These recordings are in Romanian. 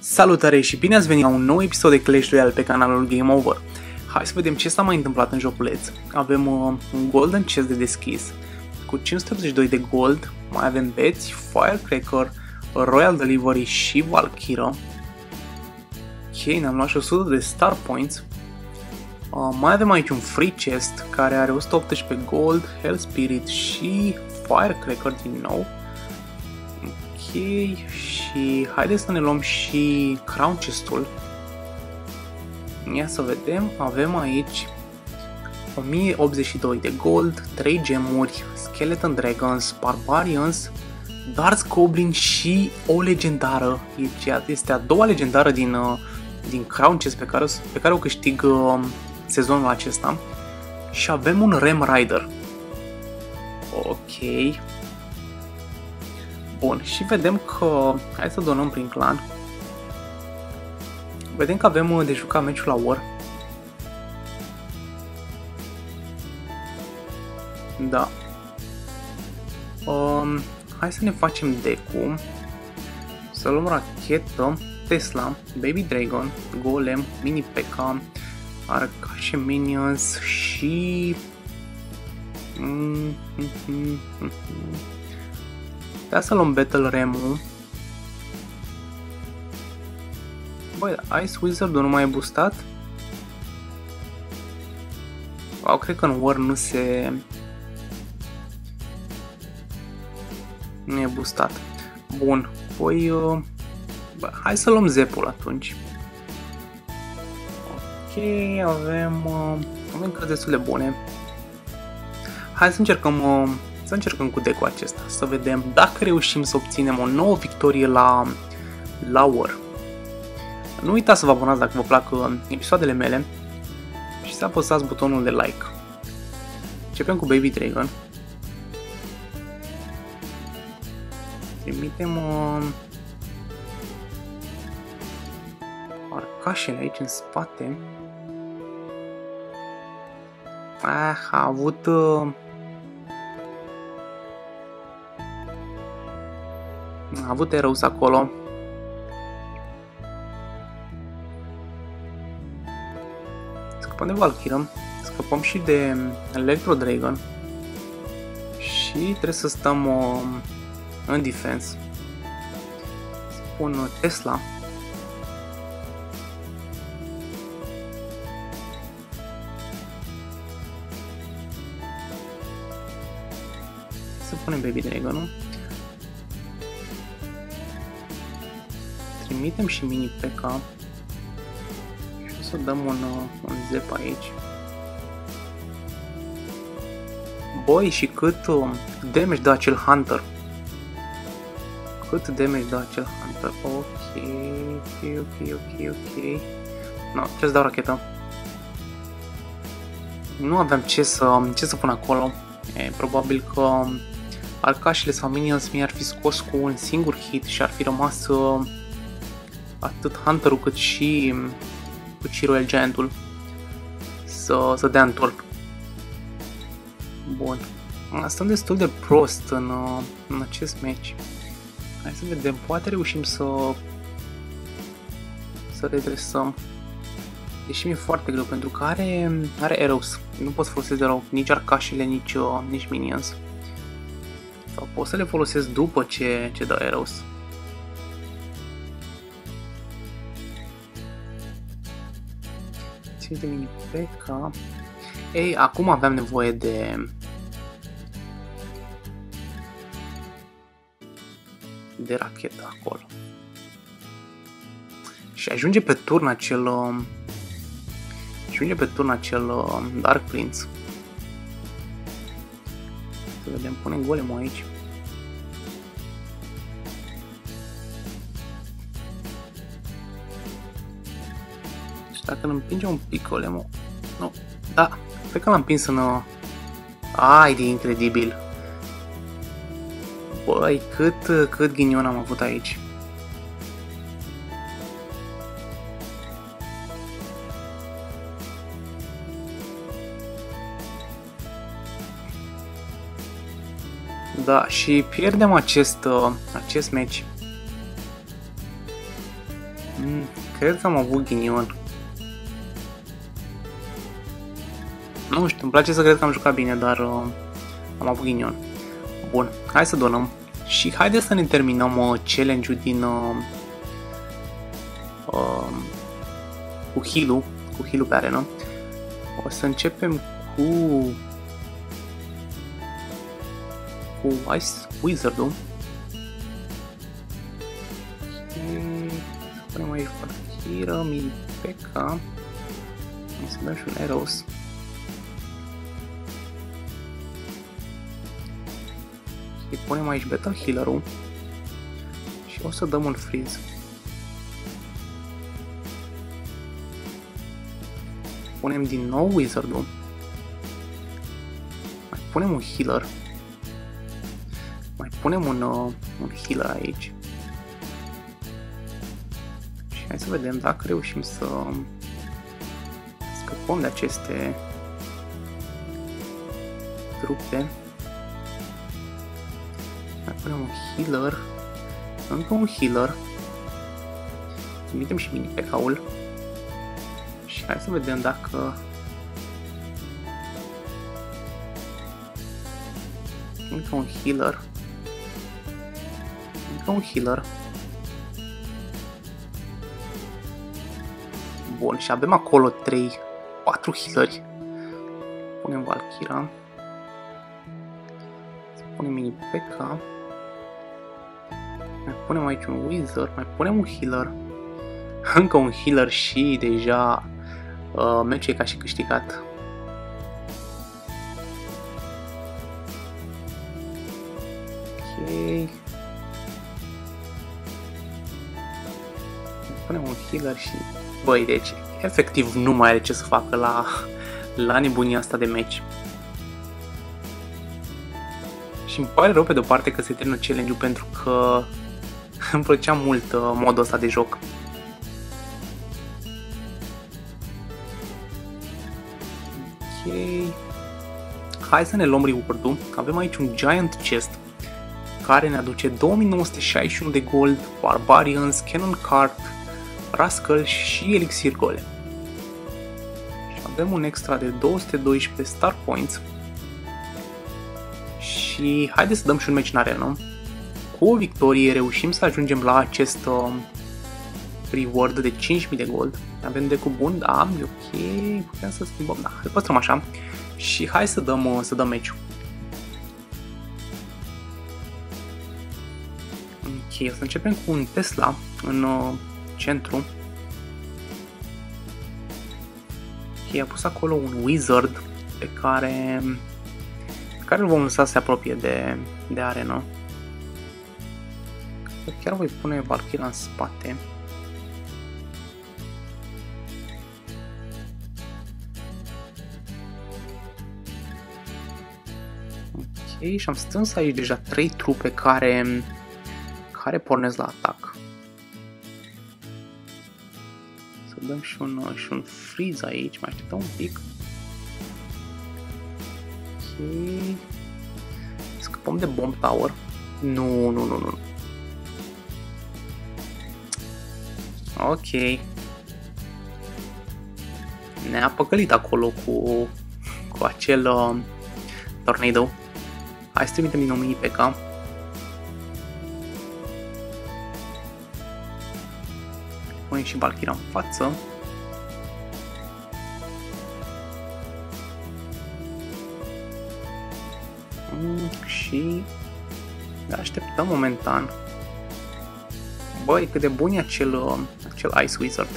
Salutare și bine ați venit la un nou episod de Clash Royale pe canalul Game Over. Hai să vedem ce s-a mai întâmplat în joculeț. Avem un Golden Chest de deschis cu 582 de gold, mai avem beți, Firecracker, Royal Delivery și Valkyra. Ok, ne-am luat și 100 de Star Points. Mai avem aici un Free Chest care are 118 gold, Hell Spirit și Firecracker din nou. Ok, și haideți să ne luăm și Crown Chest-ul. Ia să vedem, avem aici 1082 de gold, 3 gemuri, Skeleton Dragons, Barbarians, Dark Goblin și o legendară. Este a doua legendară din Crown Chest pe care o câștig sezonul acesta. Și avem un Rem Rider. Ok. Bun, și vedem că... Hai să donăm prin clan. Vedem că avem de jucat meciul la War. Da. Hai să ne facem deck-ul. Să luăm rachetă, Tesla, Baby Dragon, Golem, Mini P.E.K.K.A, Arcașe Minions și... Hai să luăm Battle Remu. Băi, Ice Wizard-ul nu mai e boostat? Wow, cred că în War nu e boostat. Bun, păi... hai să luăm Zepul atunci. Ok, avem cărți destul de bune. Hai să încercăm cu deck-ul acesta, să vedem dacă reușim să obținem o nouă victorie la War. Nu uitați să vă abonați dacă vă plac episoadele mele și să apăsați butonul de like. Începem cu Baby Dragon. Trimitem arcașele aici în spate. A avut... A avut Eros acolo. Scăpăm de Valkyra, scăpăm și de Electro Dragon și trebuie să stăm în defense. Spun Tesla. Să punem Baby Dragon-ul. Trimitem și Mini P.E.K.K.A și o să dăm un zep aici. Băi, și cât damage dă acel Hunter. Cât damage dă acel Hunter. Ok. No, trebuie să dau rachetă. Nu aveam ce să pun acolo. Probabil că arcașele sau minions mi-ar fi scos cu un singur hit și ar fi rămas atât Hunter-ul cât și Royal Giant-ul să dea în turn. Bun. Stăm destul de prost în acest match. Hai să vedem, poate reușim să redresăm. Deși mi-e foarte greu pentru că are Eros. Nu pot să folosesc de nici arcașele, nici minions. Sau pot să le folosesc după ce dă Eros. De Mini P.E.K.K.A. Ei, acum aveam nevoie de rachetă acolo. Și ajunge pe turn acel Dark Prince. Să vedem, punem golemul aici. Dacă îl împingem un pic golemul... Nu, da, cred că l-am împins în... Ai, de incredibil! Băi, cât ghinion am avut aici! Da, și pierdem acest match. Cred că am avut ghinion. Nu știu, îmi place să cred că am jucat bine, dar am avut ghinion. Bun, hai să donăm. Și haideți să ne terminăm challenge-ul din cu heal-ul pe arenă. O să începem cu Ice Wizard-ul. Să punem aici Valkyra, mini P.E.K.K.A. Să dăm și un Eros. Îi punem aici Battle Healer-ul și o să dăm un freeze. Punem din nou Wizard-ul. Mai punem un healer. Mai punem un healer aici. Și hai să vedem dacă reușim să scăpăm de aceste trupe. Mai punem un healer. Încă un healer. Trimitem și mini P.E.K.K.A-ul. Și hai să vedem dacă încă un healer. Încă un healer. Bun, și avem acolo 4 healeri. Punem Valkyra. Să punem mini P.E.K.K.A. Mai punem aici un Wizard, mai punem un healer. Încă un healer și deja meciul e ca și câștigat. Ok. Punem un healer și... Băi, deci, efectiv nu mai are ce să facă la nebunia asta de meci. Și îmi pare rău pe de-o parte că se termină challenge-ul pentru că îmi plăcea mult modul ăsta de joc. Ok. Hai să ne luăm reward-ul. Avem aici un Giant Chest care ne aduce 2961 de gold, Barbarians, Cannon Cart, Rascal și Elixir Golem. Și avem un extra de 212 Star Points. Și haideți să dăm și un meci în arenă. Cu o victorie reușim să ajungem la acest reward de 5000 de gold. Avem de cu bun, da, e ok, putem să schimbăm, da, îl păstrăm așa. Și hai să dăm meciul. Ok, o să începem cu un Tesla în centru. Ok, a pus acolo un Wizard pe care îl vom lăsa să se apropie de arenă. Chiar voi pune Valkyra în spate. Ok, și am strâns aici deja 3 trupe care pornesc la atac. Să dăm și un freeze aici, mai așteptăm un pic. Ok. Scăpăm de Bomb Tower. Nu. Ok. Ne-a păcălit acolo cu acel Tornado. Hai să trimitem din nou mini P.E.K.K.A. Punem și Valkyra în față. Și așteptăm momentan. Băi, cât de bun e acel Ice Wizard.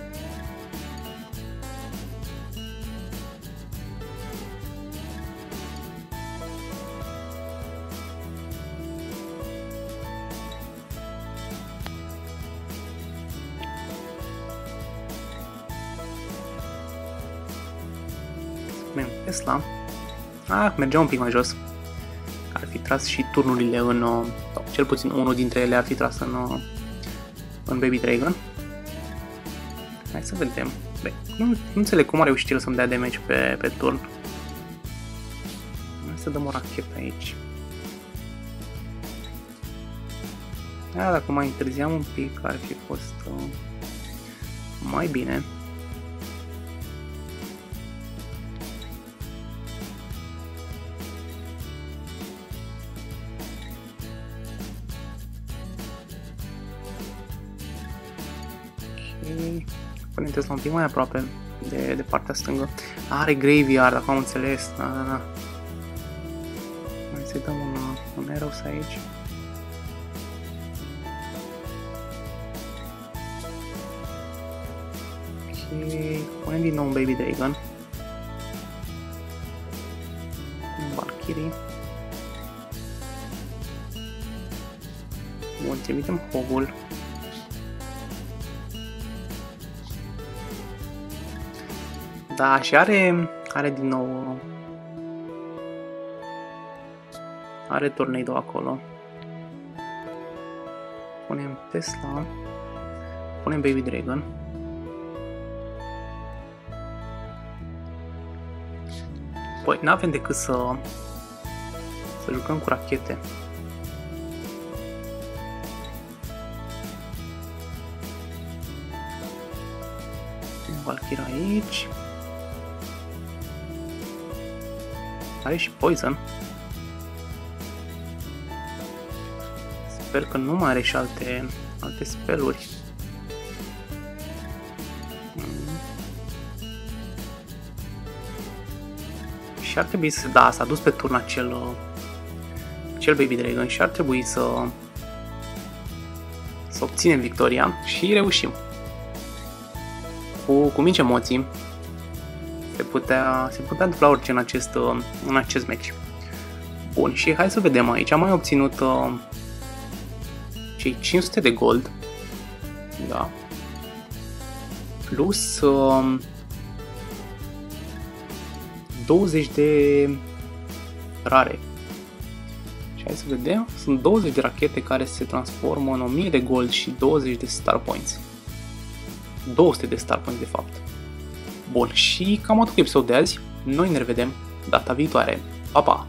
Tesla. Mergea un pic mai jos. Ar fi tras și turnurile sau cel puțin unul dintre ele ar fi tras în Baby Dragon. Hai să vedem. Bine, nu înțeleg cum a reușit el să-mi dea damage pe turn. Hai să dăm o rachetă aici. Dacă mai întârziam un pic, ar fi fost mai bine. Ok, punem Tesla un pic mai aproape de partea stângă. Are graveyard, acum am înțeles. Da. Hai să-i dăm un arrows aici. Ok, punem din nou un Baby Dragon. Un Valkyrie. Bun, trimitem Hogul. Da, și are din nou... Are Tornado acolo. Punem Tesla. Punem Baby Dragon. Păi, n-avem decât să jucăm cu rachete. Valkyrie aici. Are și Poison. Sper că nu mai are și alte speluri. Și ar trebui să... Da, s-a dus pe turn acel Baby Dragon și ar trebui să obținem victoria și reușim. Cu mici emoții se putea întâmpla orice în acest match. Bun, și hai să vedem aici. Am mai obținut cei 500 de gold. Da. Plus 20 de rare. Și hai să vedem. Sunt 20 de rachete care se transformă în 1000 de gold și 20 de star points. 200 de star points de fapt. Bun, și cam atât cu episodul de azi. Noi ne revedem data viitoare. Pa, pa!